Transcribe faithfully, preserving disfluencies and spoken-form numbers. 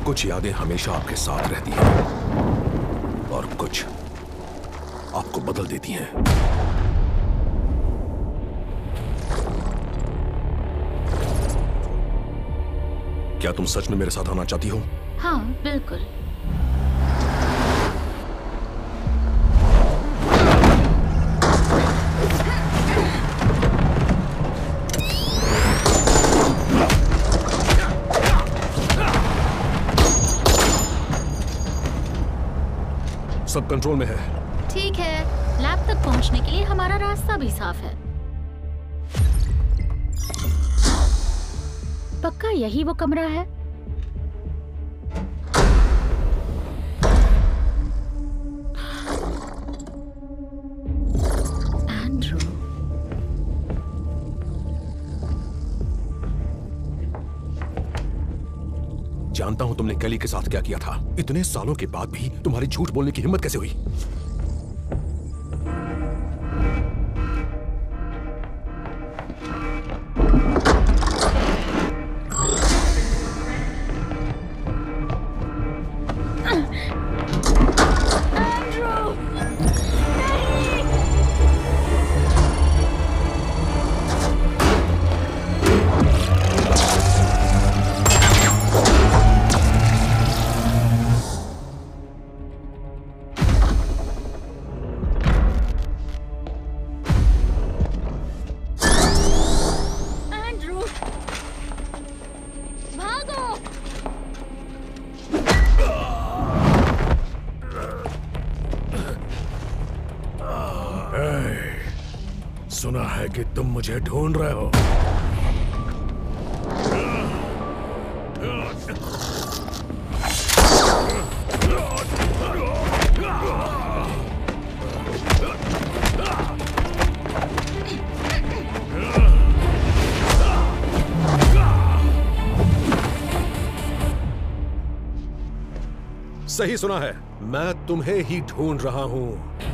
कुछ यादें हमेशा आपके साथ रहती हैं और कुछ आपको बदल देती हैं। क्या तुम सच में मेरे साथ आना चाहती हो? हाँ, बिल्कुल। सब कंट्रोल में है। ठीक है, लैब तक पहुंचने के लिए हमारा रास्ता भी साफ है। पक्का यही वो कमरा है? एंड्रू। जानता हूं तुमने कैली के साथ क्या किया था। इतने सालों के बाद भी तुम्हारी झूठ बोलने की हिम्मत कैसे हुई? सुना है कि तुम मुझे ढूंढ रहे हो। सही सुना है, मैं तुम्हें ही ढूंढ रहा हूं।